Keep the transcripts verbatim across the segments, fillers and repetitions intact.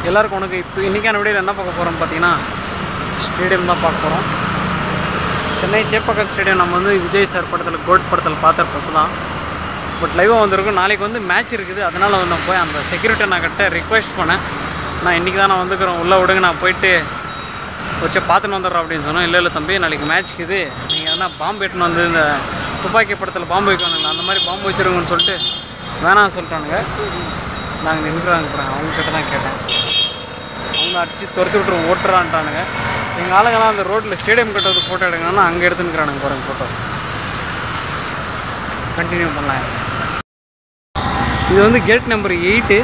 எல்லாருக்கும் உனக்கு இப்போ இன்றைக்கான வீடியோவில் என்ன பார்க்க போகிறோம் பார்த்தீங்கன்னா ஸ்டேடியம் தான் பார்க்க போகிறோம். சென்னை சேப்பக்கம் ஸ்டேடியம் நம்ம வந்து விஜய் சார் படத்தில் கோட் படத்தில் பார்த்துறப்ப தான் பட் லைவாக வந்திருக்கும். நாளைக்கு வந்து மேட்ச் இருக்குது, அதனால் வந்து நான் போய் அந்த செக்யூரிட்டி நான் கிட்ட ரிக்வெஸ்ட் பண்ணேன். நான் இன்றைக்கி தான் நான் வந்துக்கிறேன், உள்ளே விடுங்க, நான் போயிட்டு வச்சு பார்த்துன்னு வந்துடுறேன் அப்படின்னு சொன்னோம். இல்லை இல்லை தம்பி, நாளைக்கு மேட்ச்க்கு இது நீங்கள் எதனா பாம்பு எட்டுன்னு வந்து இந்த துப்பாக்கி படத்தில் பாம்பு வைக்கணுங்களா, அந்த மாதிரி பாம்பு வச்சுருங்கன்னு சொல்லிட்டு வேணாம் சொல்லிட்டானுங்க. நாங்கள் நின்றுறாங்க போகிறேன், அவங்கக்கிட்ட தான் கேட்டேன். அவங்க அடித்து துரத்து விட்டுருவோம் ஓட்டுறான்ட்டானுங்க. எங்கள் ஆளுங்கெல்லாம் அந்த ரோட்டில் ஸ்டேடியம் கிட்ட வந்து ஃபோட்டோ எடுக்கணும்னா அங்கே எடுத்துன்னுக்குறானுங்க போகிறேன் ஃபோட்டோ. கண்டினியூ பண்ணலாம். இது வந்து கேட் நம்பர் எயிட்டு.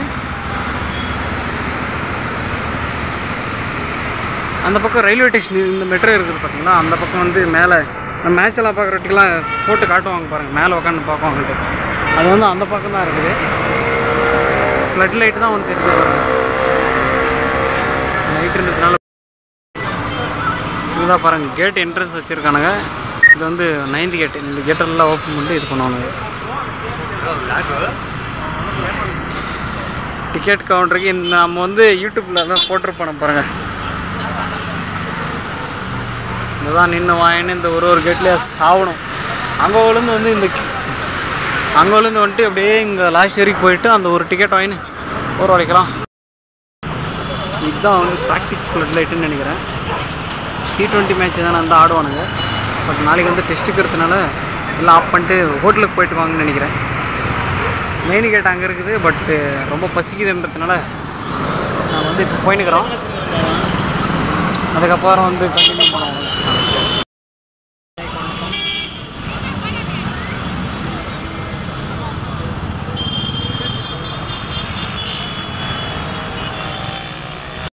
அந்த பக்கம் ரயில்வே ஸ்டேஷன் இந்த மெட்ரோ இருக்குது பார்த்தீங்களா, அந்த பக்கம் வந்து மேலே நம்ம மேட்செல்லாம் பார்க்குறதுக்கெல்லாம் போட்டு காட்டுவாங்க பாருங்கள், மேலே உட்காந்து பார்க்குவாங்கள்ட்டு. அது வந்து அந்த பக்கம் தான் இருக்குது. ஃப்ளட் லைட்டு தான் வந்து தெரிஞ்சு பாருங்கள், லைட் இருந்ததுனால. இதுதான் பாருங்கள் கேட் என்ட்ரன்ஸ் வச்சுருக்கானுங்க. இது வந்து நைன்த் கேட்டு. இந்த கேட்டெல்லாம் ஓப்பன் பண்ணிட்டு இது பண்ணுவானுங்க. டிக்கெட் கவுண்டருக்கு இந்த நம்ம வந்து யூடியூப்பில் தான் போட்டிருப்போம் பாருங்கள். இதுதான் நின்று வாங்கின்னு இந்த ஒரு ஒரு கேட்லேயே சாகணும். அங்கே விழுந்து வந்து இந்த அங்கே விழுந்து வந்துட்டு அப்படியே இங்கே லாஸ்ட் வரைக்கும் போயிட்டு அந்த ஒரு டிக்கெட் வாங்கின்னு ஒரு வரைக்கலாம். இதுதான் வந்து ப்ராக்டிஸ் ஃப்ளட் லைட்டுன்னு நினைக்கிறேன். டி ட்வெண்ட்டி மேட்ச் தானே வந்து ஆடுவானுங்க. பட் நாளைக்கு வந்து டெஸ்ட்டுக்கு இருக்கிறதுனால எல்லாம் ஆஃப் பண்ணிட்டு ஹோட்டலுக்கு போயிட்டு வாங்கன்னு நினைக்கிறேன். மெயின் கேட் அங்கே இருக்குது, பட்டு ரொம்ப பசிக்குதுன்றதுனால நாங்கள் வந்து இப்போ போயின்னுக்கிறோம். அதுக்கப்புறம் வந்து கண்டினியூ பண்ணுவோம்.